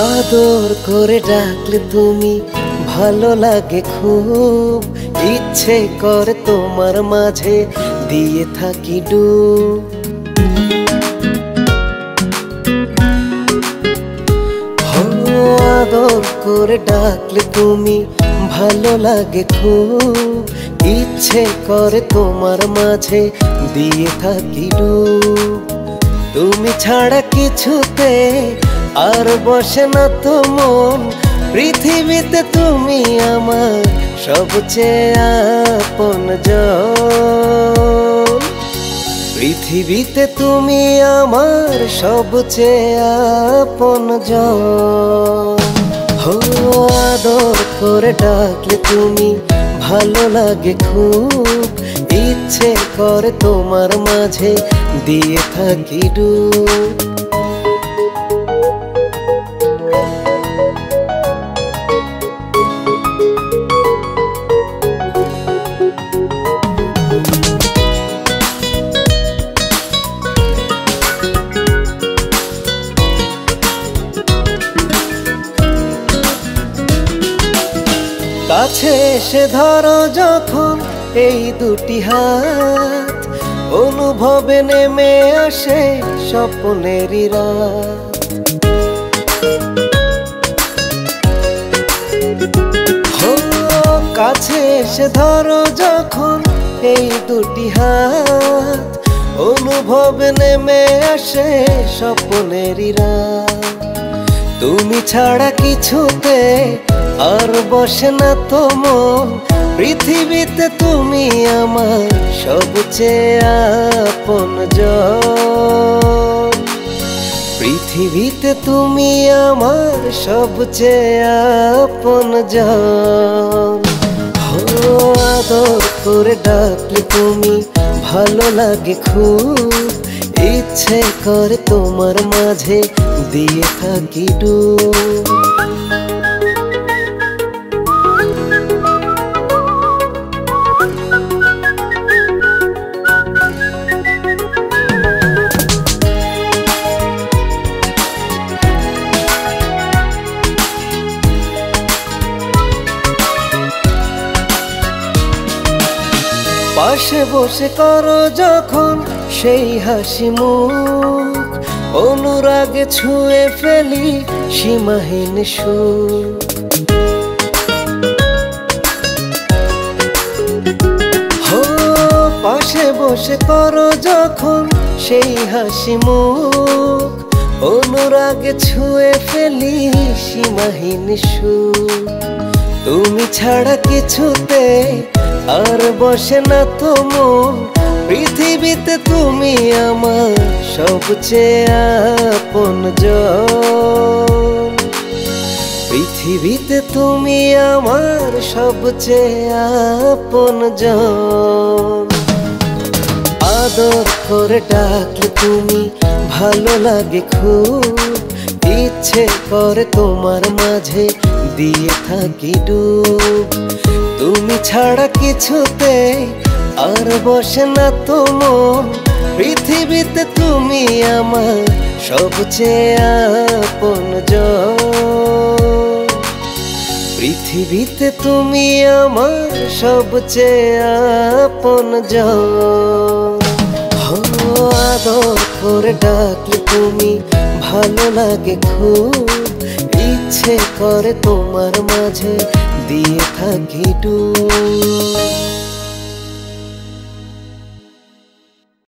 আদর করে ডাকলে তুমি ভালো লাগে খুব, ইচ্ছে করে তোমার মাঝে দিয়ে থাকি ডুব। আদর করে ডাকলে তুমি ভালো লাগে খুব, ইচ্ছে করে তোমার মাঝে দিয়ে থাকি ডুব। তুমি ছাড়া কিছুতে আর বসে না তো মন, পৃথিবীতে তুমি আমার সবচেয়ে আপনজন। পৃথিবীতে তুমি আমার সবচেয়ে আপনজন। হো আদর করে ডাকলে তুমি ভালো লাগে খুব, ইচ্ছে করে তোমার মাঝে দিয়ে থাকি ডুব। কাছে এসে ধরো যখন এই দুটি হাত, অনুভবে নেমে আসে স্বপ্নেরই রাত। হো কাছে এসে ধরো যখন এই দুটি হাত, অনুভবে নেমে আসে স্বপ্নেরই রাত। তুমি ছাড়া কিছুতে আর বসে না তো মন, পৃথিবীতে তুমি আমার সবচেয়ে আপনজন। পৃথিবীতে তুমি আমার সবচেয়ে আপনজন। হো আদর করে ডাকলে তুমি ভালো লাগে খুব, ইচ্ছে করে তোমার মাঝে দিয়ে থাকি ডুব। পাশে বসে করো যখন সেই হাসি মুখ, অনুরাগে ছুঁয়ে ফেলি সীমাহীন সুখ। হো পাশে বসে করো যখন সেই হাসি মুখ, অনুরাগে ছুঁয়ে ফেলি সীমাহীন সুখ। তুমি ছাড়া কিছুতে আর বসে না তো মন, পৃথিবীতে তুমি আমার সবচেয়ে আপনজন। পৃথিবীতে তুমি আমার সবচেয়ে আপনজন। আদর করে ডাকলে তুমি ভালো লাগে খুব, ইচ্ছে করে তোমার মাঝে দিয়ে থাকি ডুব। তুমি ছাড়া কিছুতে আর বসে না তো মন, পৃথিবীতে তুমি আমার সবচেয়ে আপনজন। পৃথিবীতে তুমি আমার সবচেয়ে আপনজন। হো আদর করে ডাকলে তুমি ভালো লাগে খুব, ইচ্ছে করে তোমার মাঝে দিয়ে থাকি ডুব।